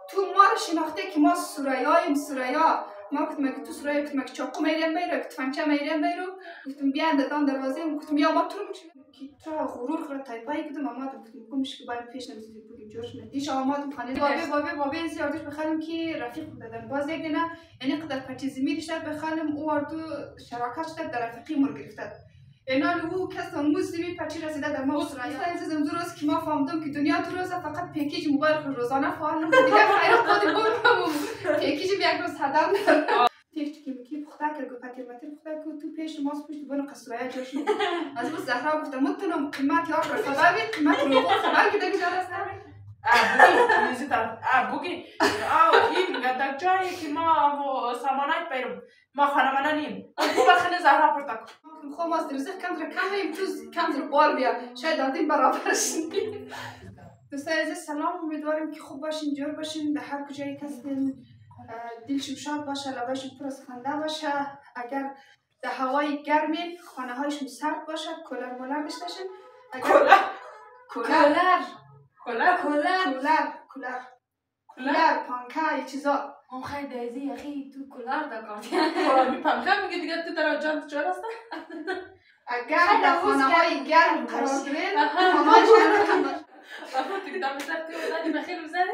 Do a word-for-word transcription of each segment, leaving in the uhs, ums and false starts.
تو ما رو شناخته که ما سوریاییم سوریا ما گفتم مگه تو سوریا گفتم مگه چاقو میریم بیرو گفتم فنچه میریم بیرو گفتم بیا اندتان دروازه گفتم یا ما تو رو که چرا غرور خورد تایپایی گفتم اما گفتم گمش که باید پیش نمیزدی بودیم جوش ندیش آمد خانه بابه بابه بابه زیادش بخالم که رفیق بودن باز یک دینا یعنی قدر پچیزی میریشتر بخالم او اردو شراکت شد در رفیقی مر گرفتد اینال او کس موسیقی پچی رسیده در ما سوریا عزیزم درست که ما فهمیدم که دنیا درست فقط پیکیج موبایل روزانه فعال نمیشه دیگه خیر خودی بگم پیکیج یک روز هدم تیش کی کی پخته کرد گفت پاتر ماتر پخته کرد تو پیش ماست پشت بانو قصرای جوش از بس زهرا گفتم متنم قیمت یا خبر قیمت رو خبر که دیگه درست نمی بوگی میزی طرف بوگی آه این گذر جایی که ما سامانات بیرم ما خانواده نیم خوب خیلی زهرا پرتاک خب ما از درزه کم در کم هیم توز کم در بال بیا شاید دادیم برابرش دوستای عزیز سلام امیدوارم که خوب باشین جور باشین در هر کجایی که هستین دلشون شاد باشه لباشون پر از خنده باشه اگر در هوای گرمین خانه هایشون سرد باشه کولر مولر داشتین کولر کولر کولر کولر کولر کولر کولر پانکا یه چیزا اون خیلی دیزی اخی تو کولر دکاتی کولر پانکا میگه دیگه تو در جان چور است اگر در خانه های گرم قرار دارین همه جان بابا دیگه دم سر تو زدی بخیر زدی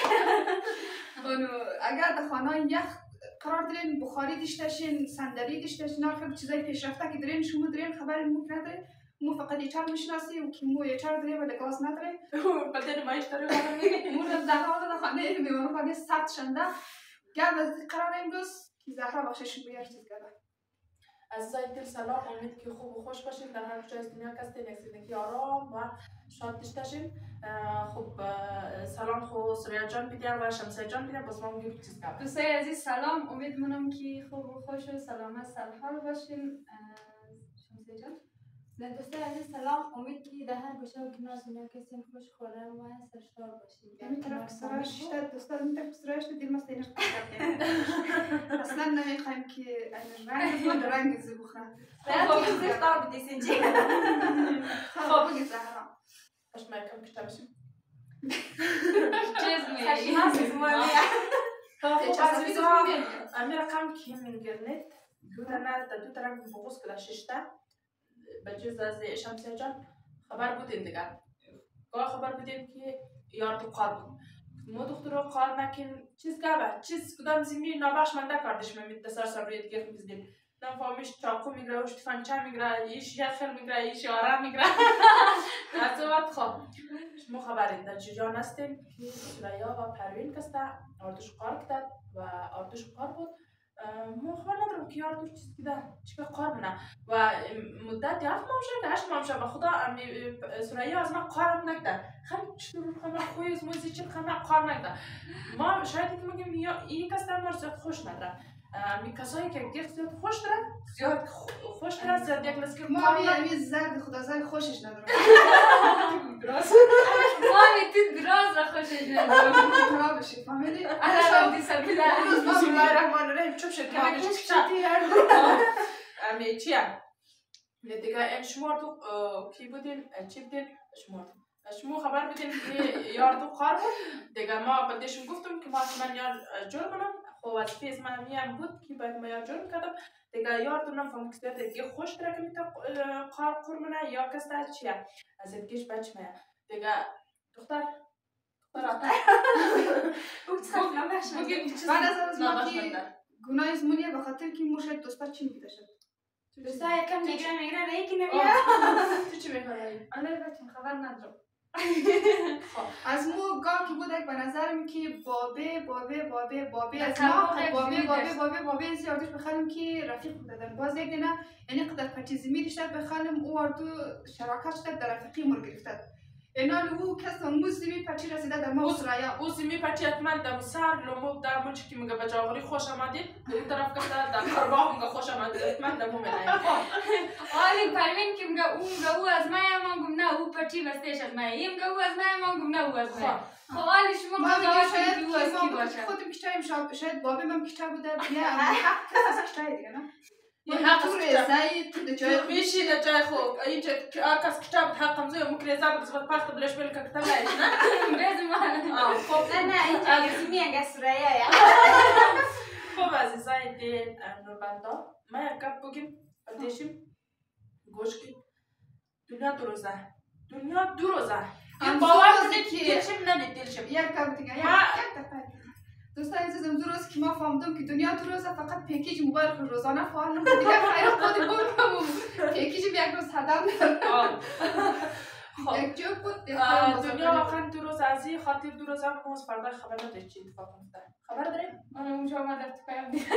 اگر در خانه یخ قرار دارین بخاری داشتین صندلی داشتین هر چیزای پیشرفته که دارین شما دارین خبر مو نداره مو فقط یه چهار میشناسی و که مو یه چهار داره ولی گاز نداره بدن مایش داره ولی میگه مو در دهان در خانه میوان خانه سخت شنده گرد از قرار امروز که زهرا بخشش بو یک چیز کرده عزیزای دل سلام امید که خوب و خوش باشین در هر کجای دنیا که هستین یک زندگی آرام و شاد داشته باشین خب سلام خو سوریا جان بیدیم و شمسه جان بیدیم باز ما میگیم چیز کرد دوستای عزیز سلام امید منم که خوب و خوش و سلامت سرحال باشین شمسه جان دوستای عزیز سلام امید که در هر گوشه و کنار دنیا که هستین خوش خورم و سرشار باشین این طرف سرایش شد دوستا این طرف سرایش شد دل مست اینش اصلا نمیخوایم که این رنگ از رنگ زی بخورم باید که زیر دار بدیسین چی خب بگی زهرا باش ما یکم کشته بشیم چیز میگی هست مالی چه عزیزا امی رقم که اینترنت دو تا دو تا رنگ بغوز کلا ششته بجز از شمسه جان خبر بودیم دیگه گاه خبر بودیم که یار تو قار بود ما دخترو قار نکن چیز گابه چیز کدام زمین نابخش منده کردش من دستار سر روی دیگه میزدیم نفهمیش چاقو میگره وش تفنگچه میگره ایش یخل میگره ایش آرام میگره از وقت خب شما خبرید در جریان هستیم که سوریا و پروین کسته آردوش قار کرد و آردوش قار بود ما خبر ندارم که یار دور چیز دیده چیکار قار بنا و مدت هفت ماه شد هشت ماه شد به خدا سوریا از ما قارم نکرد خیلی چطور خیلی خوی از موزی چه خیلی قار نکرد ما شاید که میگیم این کس در مورد زیاد خوش نداره می کسایی که گیخ زیاد خوش داره زیاد خوش داره زیاد یک لسکر ما می زرد خدا زرد خوشش نداره دراز ما می تو دراز را خوشش نداره خراب بشی فهمیدی؟ الان دیسا بیده بسم الله الرحمن الرحیم چوب شد که کش چطی امی چیه؟ دیگه این شمار تو کی بودین؟ چی بودین؟ شمار شما خبر بدین که یار تو قار بود دیگه ما بدیشون گفتم که ما من یار جور کنم خب از پیز من میم بود که باید ما یار جور کردم دیگه یار تو نفهم که دیگه خوش داره که میتا قار قرمونه یا کسته چیه از اینکیش بچ میه دیگه دختر دختر آتا بعد از از ما که گناه از منیه بخاطر که موشد دوستا چی میده شد دوستا یکم نگره نگره ریکی نمیه تو چی میخوایی؟ آنه بچه خبر ندارم از مو گاه که بود یک به نظرم که بابه بابه بابه بابه از ما بابه بابه بابه بابه از یادش بخوانم که رفیق بودن باز یک دینا یعنی قدر پچیزی میریشتر بخوانم او اردو شراکت شد در رفیقی مر گرفتد اینال او کس موسیقی پچی رسیده در ما سرایا او سیمی پچی حتما در سر لومو در موچ که میگه بجاوری خوش آمدید دو طرف کسته در کارباه میگه خوش آمدید حتما در مو میلایی آلی پروین که میگه او میگه او از مای ما گم نه او پچی بستش از مای این میگه او از مای ما گم نه او از مای خب آلی شما قضاوت کنید او از کی باشه خودم کشتایم شاید بابه من کشتا بوده نه حق کس از کشتای دیگه نه یه حق تو رزایی تو در جای میشی در جای خوب اینجا کس کتاب حقم زیاد ممکن رزا بزرگ پخت بلش بله که کتاب لایش نه رز من خب نه نه اینجا گسیمی انگه سرایه یا خب عزیزای دل نوربندا ما یک گپ بگیم دیشیم گوش کن دنیا دو روزه دنیا دو روزه ام باور روزه کنید که- دلشم نه دلشم یک کم دیگه یک ما- یک دفعه دوستان عزیزم دو روز که ما فهمیدم که دنیا دو روزه فقط پیکیج موبایل خود روزانه فعال نمود دیگه خیر خودی بود پیکیج یک روز هدم آه. خب یک جو بود یک آه، روز دنیا هدم. واقعا دو روز از این خاطر دو روز هم موز فردا خبر نداری چی اتفاق میفته خبر داریم؟ من اونجا آمده تو پیام دیگه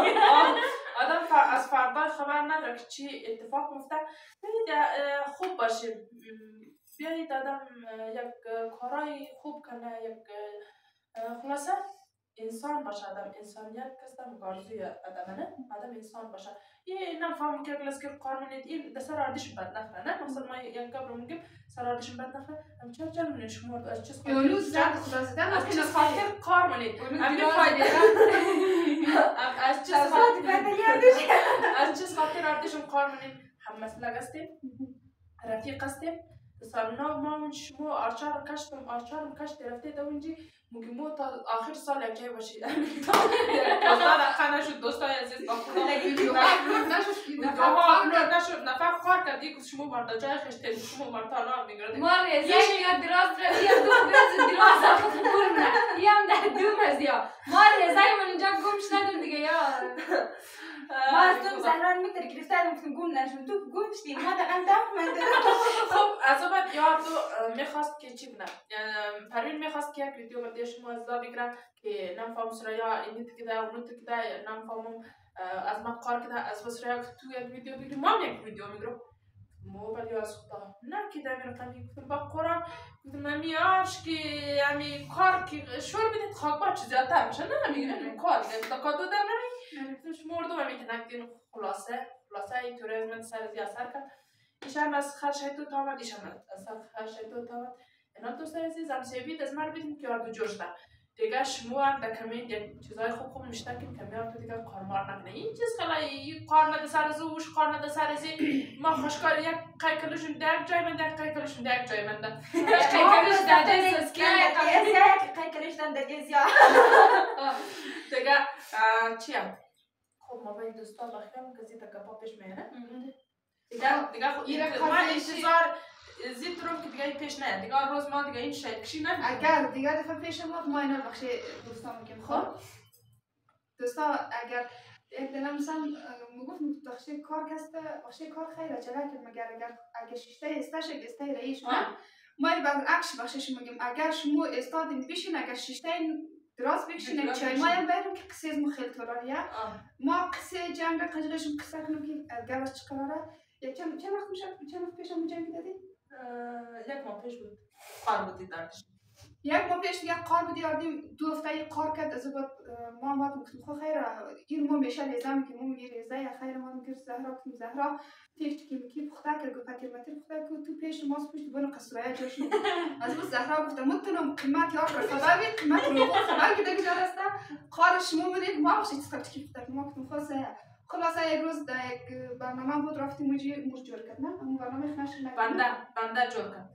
آدم فر... از فردا خبر نداره که چی اتفاق میفته بیایید اه، خوب باشیم م، بیایید آدم اه، یک اه، کارای خوب کنه یک اه، خلاصه انسان باشه آدم انسانیت کستم گارزوی آدم نه آدم انسان باشه یه نفهم که کلاس که کار منید این دسر آردیش بد نخره نه مثلا ما یک قبل میگیم سر آردیش بد نخره ام چرا چرا من شما از چیز اونو زد خدا زدن از از چیز چیز خاطر کار منید اونو ام دیراز فایده بیرم از چیز از خاطر بدلی یادش از چیز خاطر آردیشم کار منید هم مسئله هستیم رفیق هستیم سال نو ما من شما آرچار کشتم آرچارم کشت رفته دونجی مگه مو تا آخر سال یک جای باشید دوستان خانه شد دوستای عزیز با خدا ویدیو اپلود نشد که ویدیو نفر ها کار اپلود نشد نفر کار کرد یک شما مردا جای خشته شما مردا نام میگرد ما رزای یا دراز رو یا دو دراز دراز هم کنم نه یا هم ده دو مزیا ما رزای من اینجا گم شدن دیگه یا ما از تو زهران میتر گرفتن گفتم گم نشون تو گم شدی ما دقیقا دم من خب از بعد یار تو میخواست که چی بنا پروین میخواست که یک ویدیو برای شما از بگیرم که نمیفهم سرایا اینت کده اونت کده نمیفهمم از من کار کده از بس سرایا تو یک ویدیو بگیرم ما یک ویدیو میگیرم مو ولی از خدا نه که دمیرم تامی گفتم با قرآن گفتم امی آرش که امی کار که شور بیدید خاک با چیزی زیادتر میشه نه میگیرم کار دیگه تا کادو در نمی گفتم شما اردو امی تنکتین خلاصه خلاصه این طوری از من سر زی اثر کرد ایشان از خرشای تو تامد ایشان از خرشای تو تامد اینا دوستای عزیز هم سیبید از من بیدیم که اردو جوش ده دیگه شما هم در کمین یک چیزای خوب خوب نشته که کمی تو دیگه کارمار نکنه این چیز خیلی کار نده سر زوش کار نده سر زی ما خوشکار یک قیقلشون در جای من در قیقلشون در جای من در قیقلش در جای سسکی قیقلش در گزیا دیگه چی هم خب ما باید دوستا بخیرم که زیده گپا پیش میره دیگه دیگه خب ما انتظار زید روم که دیگه این پیش نه دیگه روز ما دیگه این شاید کشی نه اگر دیگه دفعه پیش ما ما اینا بخش دوستان میگیم خب دوستا اگر یک دلم مثلا میگفت بخش کار کسته بخش کار خیلی عجله کرد مگر اگر اگر شیشته استاش استه رئیس نه ما بعد عکس بخشش میگیم اگر شما استادین بشین اگر شیشته دراز بکشین چای ما هم بریم که قصه از خیلی طوراریه ما قصه جنگ قجلشون قصه کنم که گوش چقدره یک چند چند وقت میشه چند وقت پیش هم جنگ دادی یک ماه پیش بود قار بودی دارش یک ماه پیش دیگه قار بودی آردیم دو هفته قار کرد از بعد ما ما گفتم خو خیر این ما میشه لیزم که ما میگی لیزه یا خیر ما میگی زهرا گفتم زهرا تیک کی کی پخته کرد گفت پاتر متر پخته کرد تو پیش ماست پشت بنو قصرای جوش از بعد زهرا گفتم متنم قیمت یار خبر قیمت رو خبر که دیگه درسته قار شما میدید ما بخشید استفاده کی پخته ما گفتم خو خلاصه یک روز در یک برنامه بود رفتیم موجی موج جور کرد نه اون برنامه خنش نکرد بنده بنده جور کرد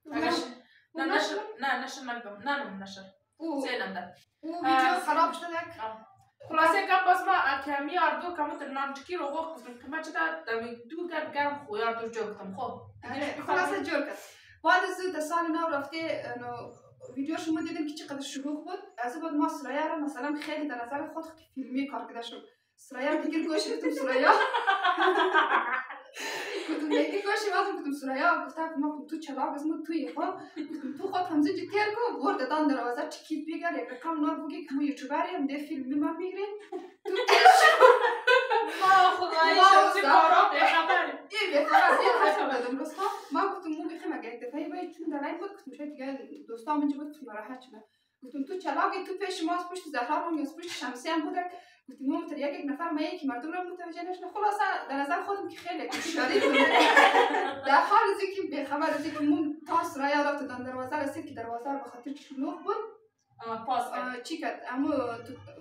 نه نشر نه نشر نگم نه نه نشر زینم ده او ویدیو خراب شده یک خلاصه که باز ما کمی اردو کمتر نانچکی رو وقت کردم که ما چه دمی دو گرد گرم خوی اردو جور کردم خب خلاصه جور کرد بعد از دو سال نو رفته ویدیو شما دیدیم که چقدر شلوغ بود از بعد ما سرایا رو مثلا خیلی در نظر خود فیلمی کار کرده شد سرایا دیگر گوش گفتم سرایا گفتم یکی گوشی واسه گفتم سرایا گفتم ما تو چلاق از ما توی خود گفتم تو خود همزه جی تیر کو برد دان دروازه چکیت بگیر یک کم نور بگی که ما یوتیوبری هم ده فیلم ما میگیریم تو ما خدای شمسی کارا بخبریم این بخبر یه خبر دادم رستا ما گفتم مو بخیم اگه یک دفعه باید چون در این بود گفتم شاید دیگه دوستام اینجا بود گفتم راحت شدم گفتم تو چلاقی تو پیش ماست پشت زهرا هم یا پشت شمسی هم بود گفتم ما متر یک یک نفر ما یکی مردم رو متوجه نشدن خلاصه در نظر خودم که خیلی اشاره بود در حال از اینکه بخبر از اینکه من تا سرایا رفت دان دروازه رسید که دروازه به خاطر شلوغ بود پاس چی کرد اما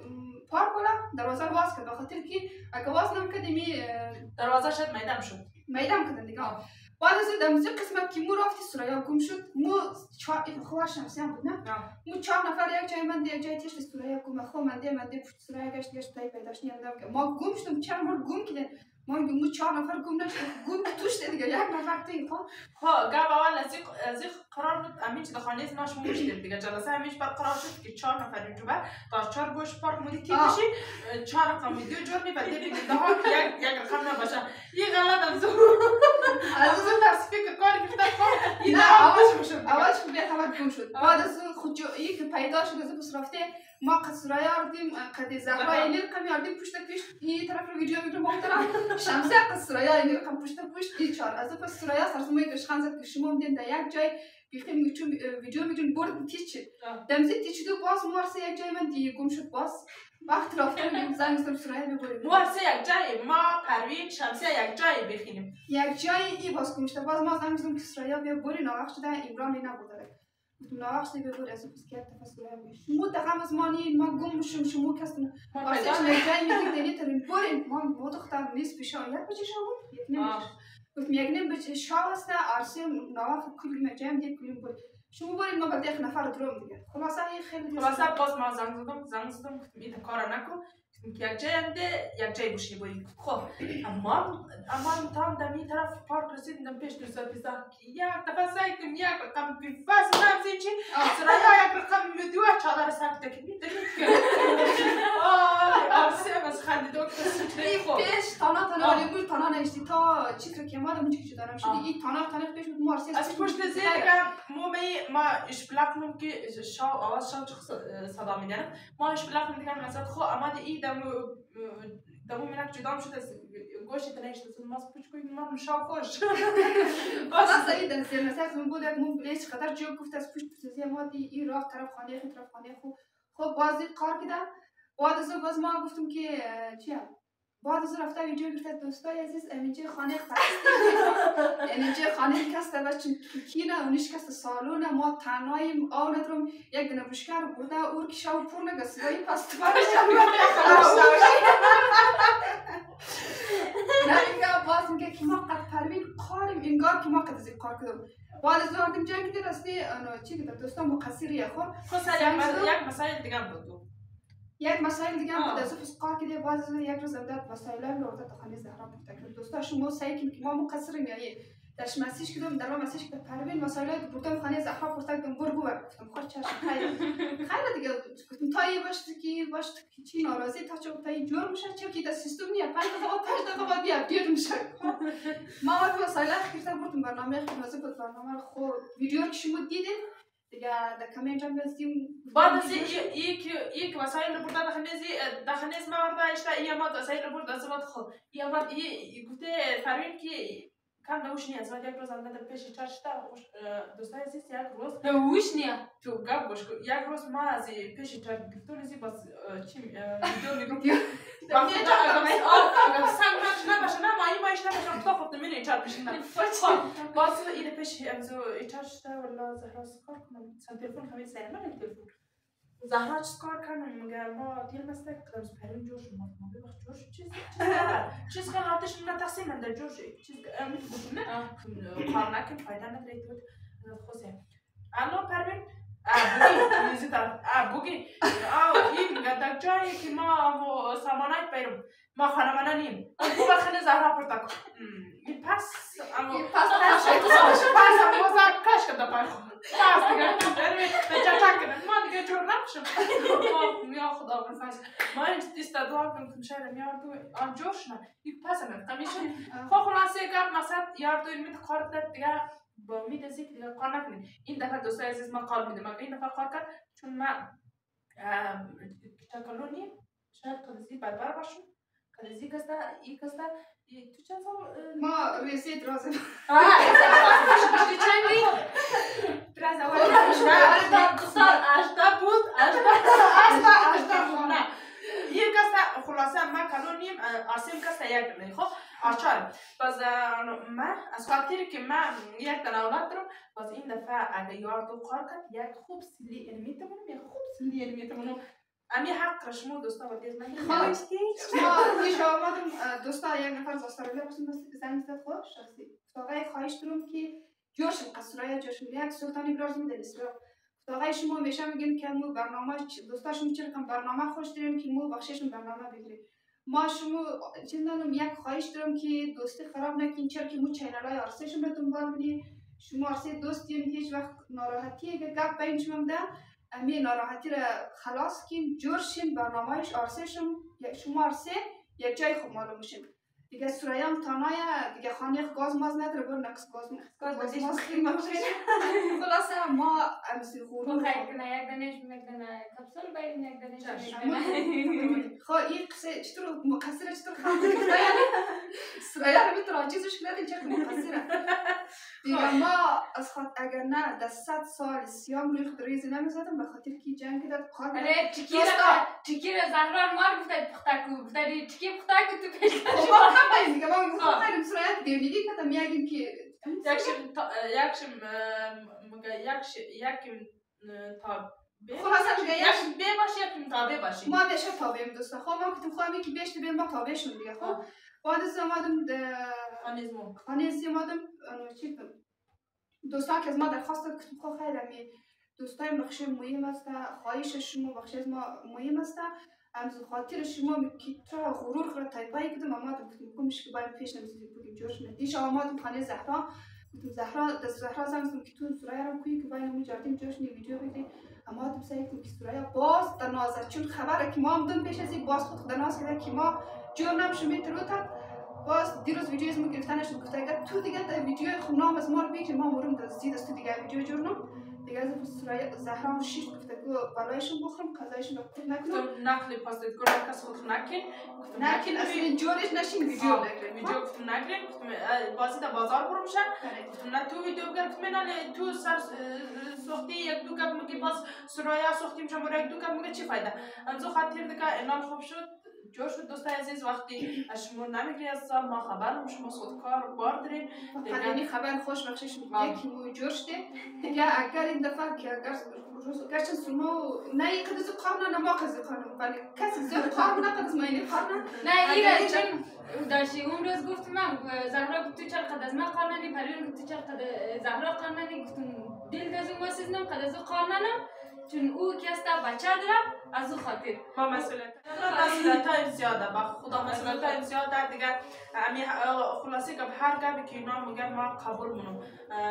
پارک ولا دروازه رو باز کرد بخاطر که اگه باز نمیکردی می دروازه شد میدم شد میدم کردن دیگه بعد از اون در قسمت که مو رفتی سرایا گم شد مو چهار خوار شمسی هم بود نه مو چهار نفر یک جای من یک جای تیش سرایا گم خو من دی من دی پشت سرایا گشت گشت تای پیداش نیام که ما گم شدم چهار بار گم کردن ما مو چهار نفر گم نشد گم توش دیگه یک نفر توی خو ها گاب اول از این از این قرار بود امین چه خانه از ناش موشید دیگه جلسه همیش بر قرار شد که چهار نفر اینجا بر تا چهار گوش پارک مودی تیشی چهار رقم ویدیو جوری بعد دیگه ده ها یک یک رقم نباشه یه غلط از از اون تصفیه کار کرده این اولش شد اولش به خبر گم شد بعد از اون خود یک پیدا شد از پس رفته ما قد سرایا آردیم قد زهرا اینی رقمی آردیم پشت پیش این طرف رو ویدیو میگیرم اون طرف شمسه قد سرایا اینی رقم پشت پشت این چهار از پس سرایا سرسومی گشخان زد که شما میدین در یک جای بیخیم میتون ویدیو میتون برد تیچ دمزی تیچ دو باز مارسه یک جای من دیگه گم شد باز وقت رفتم زنگ زدم سرایا ببریم مارسه یک جای ما پروین شمسه یک جای بخینیم یک جای ای باز گم شد باز ما زنگ زدم که سرایا ببرین وقت شده ایمران نبوده ناقص ببور از بس که تفسیر میشه شما دقیقاً از مانی ما گم شم شما کسن واسه جای میگید دنی ترین برین ما ما دختر نیست پیشا یک بچه شما یک نمیشه گفتم یک نیم بچه شاه است عرصه نواف کلی مجام دی کلی بر شما برین ما بعد یک نفر درام دیگه خلاصه این خیلی خلاصه باز ما زنگ زدم زنگ زدم گفتم این کار نکن که یک جای انده یک جای بوشی بریم خب اما اما تام دمی طرف پارک رسیدم پیش دو ساعت پیش یک دفعه سعی کردم یک رقم بیفاس نمیشه چی سرایا یک رقم میدو چادر سر تکنی تکنی آه آسیب از خنده دکتر سوتری خب پیش تانا تانا ولی بود تانا نشتی تا چیزی که ما دم چیزی دارم شدی این تانا تانا پیش بود مارسی از پشت زیر ما می ما اش بلاکم که شاو آواز شاو صدا میدن ما اش بلاکم دیگه مثلا خو اما دی دم دمو منك جدام شده گوشی تنیش تو ماست پوچ کوی ما مشاو خوش باز سعید از مثلا من بود مون بلیش خطر جو گفت از پوچ پوچ ما دی این راه طرف خانه خود طرف خانه خو خب بازی کار کردم بعد از باز ما گفتم که چیا بعد از رفته ویدیو گرفت دوستای عزیز امینجا خانه خاصی امینجا خانه کاسته بچه کینا اونش کاسته سالونه ما تنهاییم آن ندارم یک دونه بشکار بوده اور کی شاو پر نگسوی پس تو باش نه اینجا باز میگه که ما قد پروین قاریم انگار که ما قد زی کار کردم بعد از آردیم جنگ دی راستی انا چی گفت دوستان مقصری خو خلاص یک مسائل دیگه بود یک مسائل دیگه هم بود از اون کار که باز یک روز داد مسائل هم رو داد خانه زهرا بود که دوستا شما سعی که ما مقصریم یعنی داش مسیج کردم در مسیج که پروین مسائل بردم خانه زهرا پرسیدم برو ببر گفتم خود چش خیر خیر دیگه گفتم تا یه باش که باش چی ناراضی تا چه تا جور میشه چه که دست سیستم میاد پنج دفعه پنج دفعه بیا بیا میشه ما وقت مسائل خیرتم بردم برنامه خلاصه بود برنامه خود ویدیو که شما دیدین دیگه در کامنت هم بزنیم بعد از یک یک وسایل رو بردن داخل داخل ما ورده اشتا ای ما وسایل رو برد از بعد خود ای ما ای گفته پروین که کم دوش نیا از یک روز اندر پیش چاشتا دوستای عزیز یک روز دوش نیا تو گپ گوش یک روز ما از پیش چار گفتم زی باز چی ویدیو میگم وقتی تا اگر سنگ نش نباشه نه ما این مایش نباشه تو خود نمیری چار پیش نه باز این پیش از چاشتا ولا زهرا کار کنم سن تلفن همین سر من تلفن زهرا چیز کار کنم میگه ما دیل مسته کردم پرین جوش ما ما بخش جوش چیز چیز کار آتش من تقسیم من در جوش چیز میگم نه کار نکن فایده نداره تو خوسه الان پرین بوگی میزی طرف بوگی آه این میگه در جایی که ما سامانات بیرم ما خانمانه نیم اون خانه زهرا پرتاک این پس اما پس پس پس اما زهرا کاش کرده پای خود پس دیگه بچه تاکنه ما دیگه جور نمشم میا خدا بفرست ما این استادوار کنم شاید میاردو آن جوش نه یک پس نه کمیشن خو خلاصه گپ مثلا یاردو این میت کار کرد دیگه با امید از اینکه دیگه کار نکنید این دفعه دوستای عزیز ما کار میدم این دفعه کار کرد چون ما تاکلونی شاید قضیه بربر باشم قضیه کستا این کستا تو چند سال ما رسید رازم آه چی چندی تراز اول نه اشتا بود اشتا اشتا اشتا نه یه کستا خلاصه ما کلونیم آسیم کستا یک دونه خب آچار باز ما از خاطری که ما یک دونه اولاد دارم باز این دفعه اگه یار دو کار کرد یک خوب سلی علمی تمونم یک خوب سلی علمی تمونم امی حق را شما دوستا با دیز من ما پیش آمدم دوستا یک نفر از استرالیا بسیم زنگ زد خوش شخصی آقای خواهش دارم که جوش قصرای جوش یک سلطانی براز میده اسرا آقای شما همیشه میگین که مو برنامه دوستا شما چرا کم برنامه خوش دارین که مو بخششون برنامه بگیرید ما شما چیز ندارم یک خواهش دارم که دوستی خراب نکنین چرا که مو چینل های آرسیشون رو دنبال کنید شما آرسی دوستین هیچ وقت ناراحتی اگه گپ بین شما ده امی ناراحتی را خلاص کن جورشین برنامهش آرسیشون شما آرسی یک جای خوب معلوم میشین دیگه سرایان تانای دیگه خانه گاز ماز نداره بر نقص گاز گاز بازی ماز خیلی مخشین خلاصه ما امسی خورون خیلی کنه یک دانش یک دانه کپسول باید یک دانش خب این قصه چطور مقصره چطور خواهد سرایان رو میتونه چیزش کنه چطور مقصره دیگه ما از خاطر اگر نه در صد سال سیام روی خود ریزی نمیزدم به خاطر که جنگ داد قادر اره چکی را چکی را زهران مار گفته پختکو گفته چکی پختکو تو پیش خب ما هم دیگه ما میگفتم خیلی سرایان دیونیگی کدم یکیم که یکشم یکشم یکشم یکم تا خلاصه میگه یکشم بی باشی یکم تابع باشی ما بیشتر تابعیم دوستا خب ما کتم خواهمی که بیشتر بیم ما تابعشون دیگه خب بعد از اومدم خانیزمو خانیزی اومدم چی کنم دوستان که از ما درخواست کتم خواه خیلی همی دوستای بخشی مهم است خواهش شما بخشی از ما مهم است امز خاطر شما که چرا غرور خورد تایپایی کدم آمدم کتم کمش که باید پیش نمیزید بودیم جوش ندیش آمدم خانه زهرا کتم زهرا دست زهرا زنگزم که تو سرای رو کوی که باید نمی جاردیم جوش نی ویدیو بگیریم اما آدم سعی کتم که سرای باز در نازد چون خبره که ما هم دم پیش ازی باز خود خود ناز کرده که ما جور نمشو میتروتا باز دیروز ویدیو از ما گرفتنش گفته اگر تو دیگه تا ویدیو خود نام از ما رو بگیر ما مورم در زید از تو دیگه ویدیو جورنم دیگه از سرای زهرا و شیش گفته که بالایشون بخورم کازایشون رو خود نکنم نقلی پاست کنم کس خود نکن نکن اصلا جورش نشین ویدیو نکنم ویدیو گفتم نگرین گفتم بازی در بازار برو میشن گفتم نه تو ویدیو گرفت من تو سر سوختی یک دو کپ میگی باز سرایا سوختی میشم برای یک دو کپ میگه چی فایده امزو خاطر دیگه اعلان خوب شد جو شد دوستای عزیز وقتی از شما نمیگی از سال ما خبرم شما خودکار بار دارین دیگه خبر خوش بخشش میگه که مو جوش ده دیگه اگر این دفعه که اگر گرچه سمو نه یک قدس قانون نه ما قدس قانون ولی کسی زود قانون نه قدس ما این قانون نه ایره چون داشتی اون روز گفتم من زهرا گفت تو چرا قد از من قانونی پریون گفت تو چرا قد زهرا قانونی گفتم دل دازو ما سیزنم قد از قانونم چون او که است بچه دارم از او خاطر ما مسئولیت مسئولیت های زیاده با خدا مسئولیت های زیاده دیگه امی خلاصی که هر گپی که اینا میگن ما قبول مونم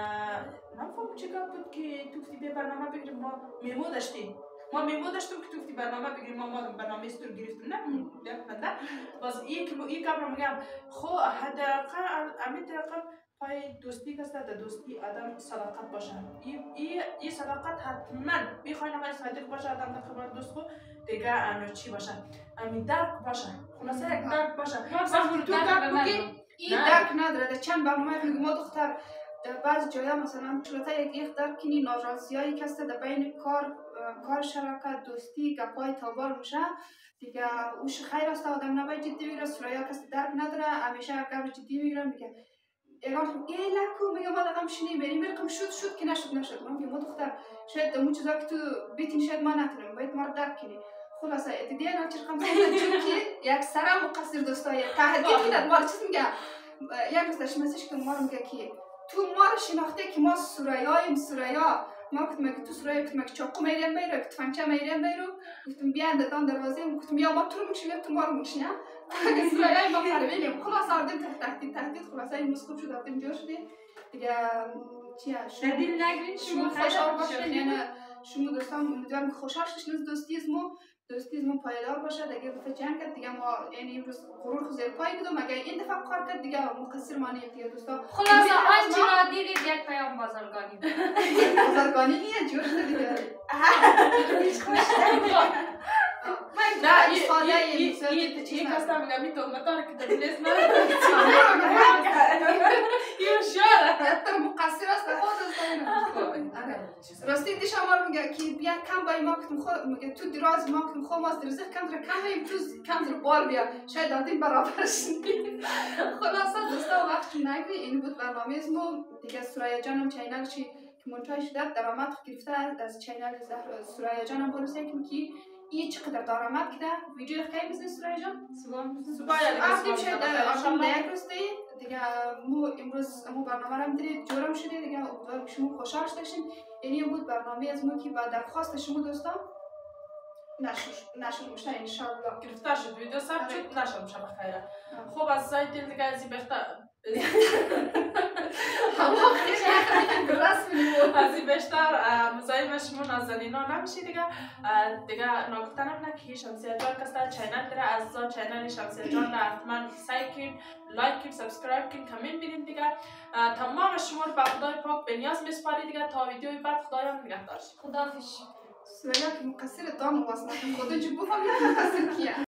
نفهم چه گپ بود که تو فتی برنامه بگیریم ما میمو داشتیم ما میمو داشتیم که تو فتی برنامه بگیریم ما ما برنامه استور گرفتیم نه نه باز این که این گپ رو میگم خو حداقل امی دقیقا پای دوستی کسی در دوستی آدم صداقت باشه این این صداقت حتما بخواین آقای صادق باشه آدم در خبر دوست خود دیگه انو چی باشه امی درک باشه خلاصه یک درک باشه وقتی تو درک بگی این درک نداره در چند برنامه میگم ما دختر بعض جایا مثلا شلوته یک یک درک کنی ناراضی هایی کسی در بین کار کار شراکت دوستی گپای تابال میشه دیگه اوش خیر است آدم نباید جدی بگیره سرایا کسی درک نداره همیشه گپ جدی میگیره میگه اگر ای لکو میگم ما دقیقا شنی بریم برکم شد شد که نشد نشد من میگم ما دختر شاید دمون چیزا که تو بیتین شاید ما نتونم باید ما رو درک کنی خلاصه اتدیه ناچر خم سنده چون که یک سرم مقصر دوستایی تحدید خیلت ما رو چیز میگه یک دوستش مسیج که ما رو میگه که تو ما رو شناخته که ما سرایاییم سرایا ما گفتم اگه تو سرای گفتم اگه چاقو میریم بیرو اگه تفنگچه میریم بیرو گفتم بیان دادان دروازه گفتم یا ما تو رو میشیم تو ما رو میشیم اگه سرایای ما پرویلیم خلاص آردیم تحت تهدید تهدید خلاصه این روز خوب شد آردیم جور شده دیگه چیه شما دل نگرین شما خوشحال باشین یعنی شما دوستان امیدوارم که خوشحال شدین دوستی از ما دوستی از ما پایدار باشه دیگه دفعه جنگ کرد دیگه ما یعنی امروز غرور خود زیر پای بودم اگه این دفعه کار کرد دیگه مقصر ما نیست دیگه دوستا خلاصه آنچه را دیدید یک پیام بازرگانی بازرگانی نیه جور شده دیگه هیچ خوش نه این این کاستا میگم این تومتار که در لیست من این شعره حتی مقصر است خود است راستی دیش امار میگه که بیا کم بای ما کتم خود میگه تو دراز ما کتم خود ماست رزق کم در کم هیم تو کم در بار بیا شاید دادیم برابرش نیم خلاصه دوستا وقت نگوی این بود برنامه از ما دیگه سرایه جانم چینل چی که منتای شده درآمد گرفته از چینل سرایه جانم بروسه که این چقدر درآمد کده ویدیو کی بزنی سرای جان صبح یا دیگه آفتیم صبح شاید بخیر آفتیم انشالله. یک روز دی دیگه مو امروز مو برنامه رو میدید جورم شده دیگه امیدوارم که شما خوشحال داشتین. اینی بود برنامه از ما که با درخواست شما دوستان نشر نشر میشه ان شاء الله. گرفتار شد ویدیو ثبت شد نشد میشه بخیره. خب از سایت دل دیگه از این بهتر هوا خیلی رسمی بود. از این بیشتر مزاحم شما نازنینا نمیشی دیگه. دیگه نگفتنم نه که شمسیه جان کستا چینل داره از زا چینل شمسیه جان را حتما سعی کن لایک کن سابسکرایب کن کامنت بدین دیگه. تمام شما رو به خدای پاک به نیاز میسپاری دیگه. تا ویدیوی بعد خدایم نگهدار. خداحافظ. سویا که مقصر دام واسه خودت جو بفهمی مقصر کیه.